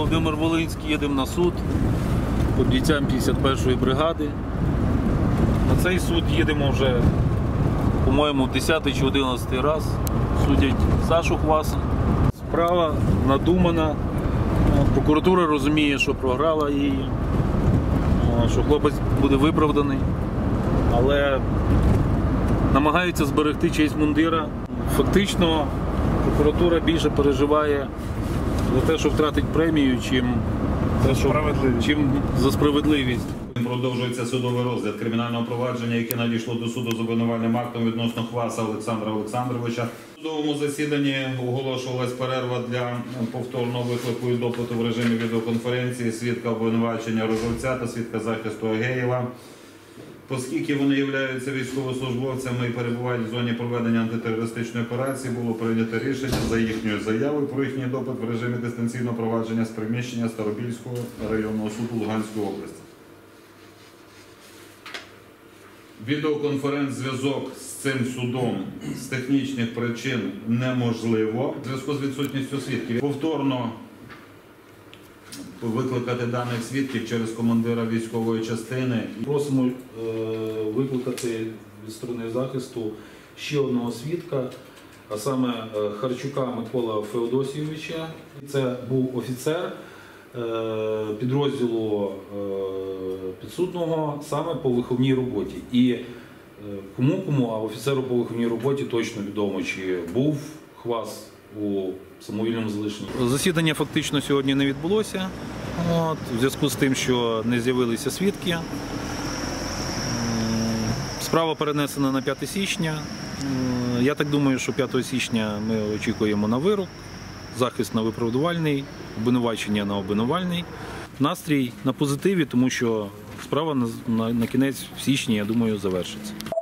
Володимир Волинський, їдемо на суд по бійцям 51-ї бригади. На цей суд їдемо вже, по-моєму, 10 чи 11 раз. Судять Сашу Хваса. Справа надумана. Прокуратура розуміє, що програла її, що хлопець буде виправданий, але намагаються зберегти честь мундира. Фактично прокуратура більше переживає за те, що втратить премію, чим за справедливість. Продовжується судовий розгляд кримінального провадження, яке надійшло до суду з обвинувальним актом відносно Хваса Олександра Олександровича. У судовому засіданні оголошувалась перерва для повторного виклику і допиту в режимі відеоконференції свідка обвинувачення Розовця та свідка захисту Агеєва. Оскільки вони являються військовослужбовцями і перебувають в зоні проведення антитерористичної операції, було прийнято рішення за їхньою заявою про їхній допит в режимі дистанційного провадження з приміщення Старобільського районного суду Луганської області. Відеоконференц-зв'язок з цим судом з технічних причин неможливо в зв'язку з відсутністю свідків. Повторно викликати даних свідків через командира військової частини. Просимо викликати від сторони захисту ще одного свідка, а саме Харчука Микола Феодосійовича. Це був офіцер підрозділу підсудного саме по виховній роботі. І кому-кому, а офіцеру по виховній роботі точно відомо, чи був Хвас у самовільному залишенні. Засідання фактично сьогодні не відбулося, в зв'язку з тим, що не з'явилися свідки. Справа перенесена на 5 січня. Я так думаю, що 5 січня ми очікуємо на вирок, захист на виправдувальний, обвинувачення на обвинувальний. Настрій на позитиві, тому що справа на кінець в січні, я думаю, завершиться.